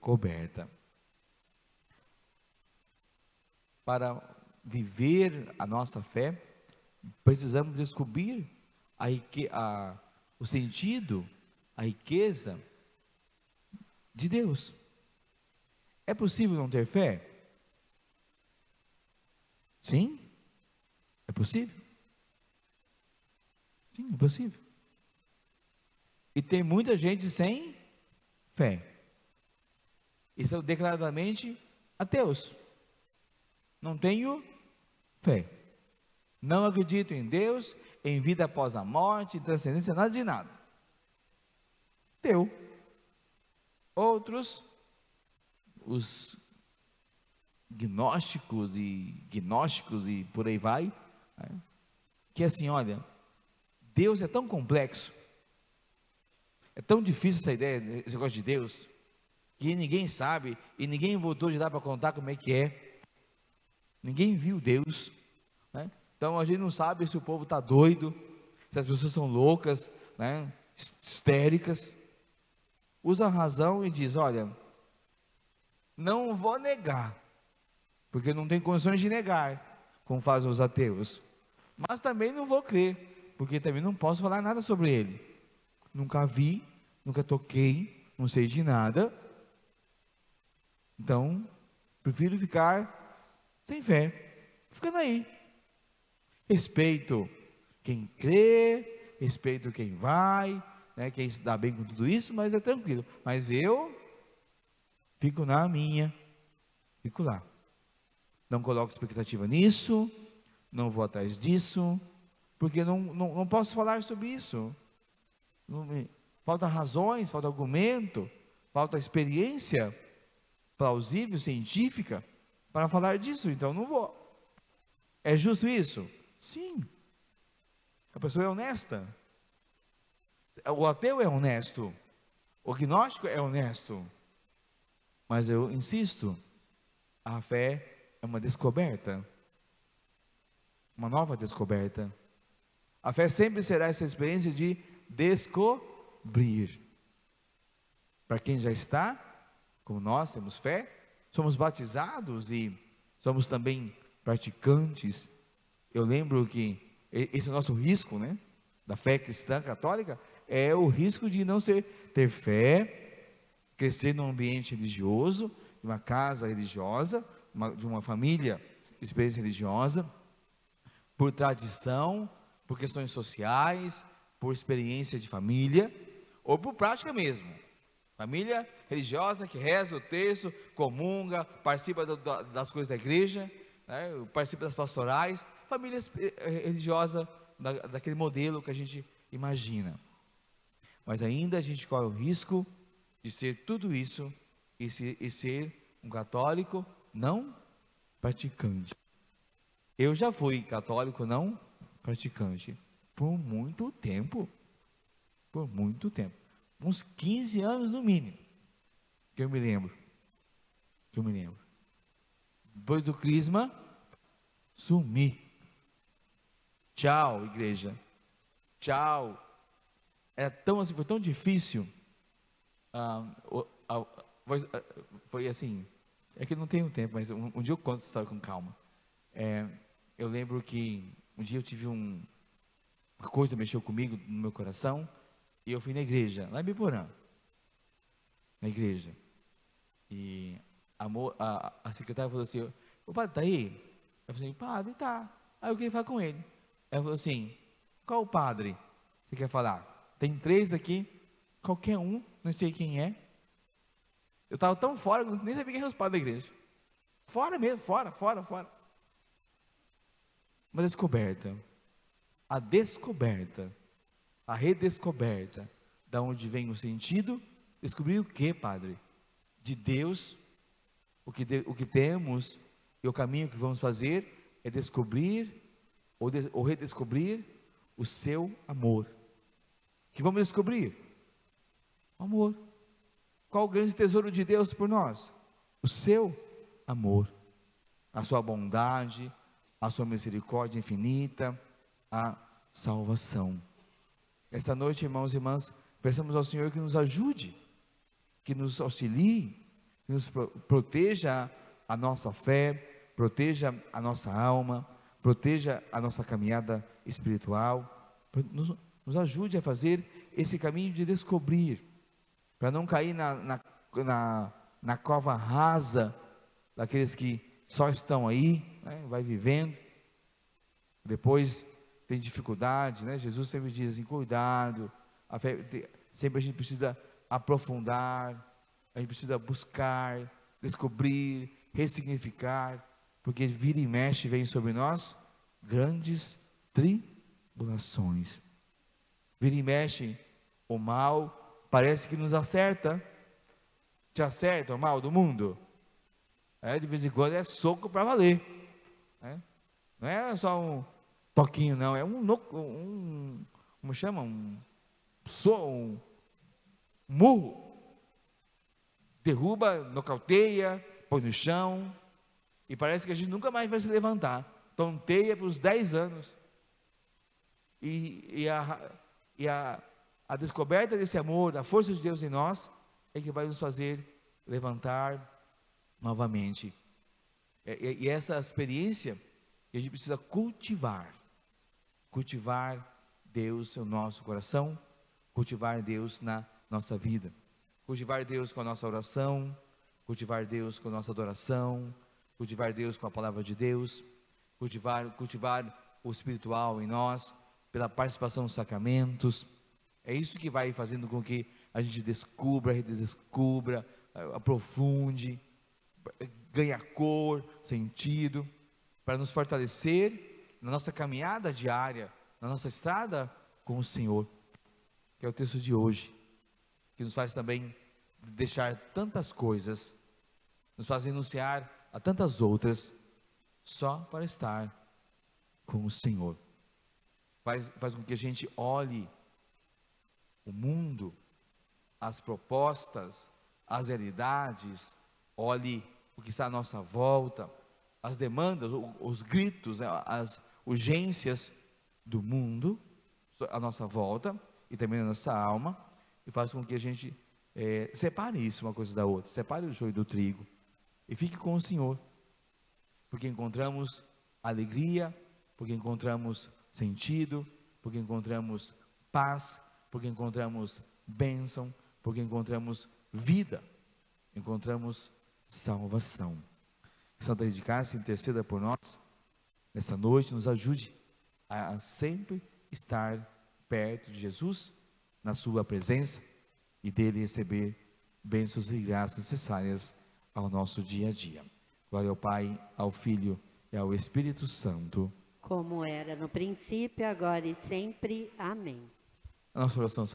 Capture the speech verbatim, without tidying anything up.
descoberta. Para viver a nossa fé, precisamos descobrir a, a, o sentido, a riqueza de Deus. É possível não ter fé? Sim, é possível. Sim, é possível. E tem muita gente sem fé. E são declaradamente ateus. Não tenho fé. Não acredito em Deus, em vida após a morte, em transcendência, nada de nada. Teu. Outros, os gnósticos e gnósticos e por aí vai, né? Que assim, olha, Deus é tão complexo, é tão difícil essa ideia, esse negócio de Deus, que ninguém sabe e ninguém voltou de lá para contar como é que é. Ninguém viu Deus, né? Então a gente não sabe se o povo está doido, se as pessoas são loucas, né? Histéricas. Usa a razão e diz: olha, não vou negar, porque não tem condições de negar, como fazem os ateus, mas também não vou crer, porque também não posso falar nada sobre ele. Nunca vi, nunca toquei, não sei de nada. Então, prefiro ficar sem fé, ficando aí. Respeito quem crê, respeito quem vai, né, quem se dá bem com tudo isso, mas é tranquilo. Mas eu fico na minha, fico lá. Não coloco expectativa nisso, não vou atrás disso, porque não, não, não posso falar sobre isso. Não me, falta razões, falta argumento, falta experiência plausível, científica, para falar disso, então não vou. É justo isso? Sim. A pessoa é honesta. O ateu é honesto, o gnóstico é honesto, mas eu insisto, a fé é uma descoberta, uma nova descoberta. A fé sempre será essa experiência de descobrir. Para quem já está, como nós temos fé, somos batizados e somos também praticantes. Eu lembro que esse é o nosso risco, né, da fé cristã católica, é o risco de não ser, ter fé, crescer num ambiente religioso, de uma casa religiosa, uma, de uma família, experiência religiosa, por tradição, por questões sociais, por experiência de família, ou por prática mesmo. Família religiosa que reza o terço, comunga, participa do, das coisas da igreja, né, participa das pastorais, família religiosa da, daquele modelo que a gente imagina. Mas ainda a gente corre o risco de ser tudo isso e, se, e ser um católico não praticante. Eu já fui católico não praticante por muito tempo, por muito tempo, uns quinze anos no mínimo, que eu me lembro, que eu me lembro. Depois do crisma, sumi. Tchau, igreja. Tchau. Era tão assim, foi tão difícil. Ah, ah, foi, foi assim, é que não tenho tempo, mas um, um dia eu conto essa história com calma. É, eu lembro que um dia eu tive um, uma coisa mexeu comigo no meu coração, e eu fui na igreja, lá em Biporã, na igreja, e a, a, a secretária falou assim: o padre está aí? Eu falei: padre, tá. Aí eu queria falar com ele. Ela falou assim: qual o padre você quer falar? Tem três aqui, qualquer um, não sei quem é. Eu estava tão fora, nem sabia quem era os padres da igreja. Fora mesmo, fora, fora, fora. Uma descoberta, a descoberta, a redescoberta, da onde vem o sentido, descobrir o que, padre? De Deus, o que, de, o que temos e o caminho que vamos fazer é descobrir, ou, de, ou redescobrir o seu amor. Que vamos descobrir? O amor. Qual o grande tesouro de Deus por nós? O seu amor, a sua bondade, a sua misericórdia infinita, a salvação. Esta noite, irmãos e irmãs, peçamos ao Senhor que nos ajude, que nos auxilie, que nos pro, proteja a nossa fé, proteja a nossa alma, proteja a nossa caminhada espiritual, nos, nos ajude a fazer esse caminho de descobrir, para não cair na, na, na, na cova rasa daqueles que só estão aí, né, vai vivendo, depois tem dificuldade, né? Jesus sempre diz assim, cuidado, a fé, sempre a gente precisa aprofundar, a gente precisa buscar, descobrir, ressignificar, porque vira e mexe vem sobre nós grandes tribulações, vira e mexe o mal parece que nos acerta, te acerta o mal do mundo, é, de vez em quando é soco para valer, né? Não é só um toquinho não, é um, um como chama, um, um murro, derruba, nocauteia, põe no chão, e parece que a gente nunca mais vai se levantar, tonteia por uns dez anos, e, e, a, e a, a descoberta desse amor, da força de Deus em nós, é que vai nos fazer levantar novamente, e, e essa experiência que a gente precisa cultivar, cultivar Deus no nosso coração, cultivar Deus na nossa vida, cultivar Deus com a nossa oração, cultivar Deus com a nossa adoração, cultivar Deus com a palavra de Deus, cultivar, cultivar o espiritual em nós, pela participação nos sacramentos. É isso que vai fazendo com que a gente descubra, redescubra, aprofunde, ganhe cor, sentido, para nos fortalecer na nossa caminhada diária, na nossa estrada com o Senhor, que é o texto de hoje, que nos faz também deixar tantas coisas, nos faz renunciar a tantas outras, só para estar com o Senhor. Faz, faz com que a gente olhe o mundo, as propostas, as realidades, olhe o que está à nossa volta, as demandas, os gritos, as urgências do mundo à nossa volta e também na nossa alma, e faz com que a gente é, separe isso uma coisa da outra, separe o joio do trigo e fique com o Senhor, porque encontramos alegria, porque encontramos sentido, porque encontramos paz, porque encontramos bênção, porque encontramos vida, encontramos salvação. Santa Rita de Cássia interceda por nós nessa noite, nos ajude a sempre estar perto de Jesus, na sua presença, e dele receber bênçãos e graças necessárias ao nosso dia a dia. Glória ao Pai, ao Filho e ao Espírito Santo, como era no princípio, agora e sempre. Amém. A nossa oração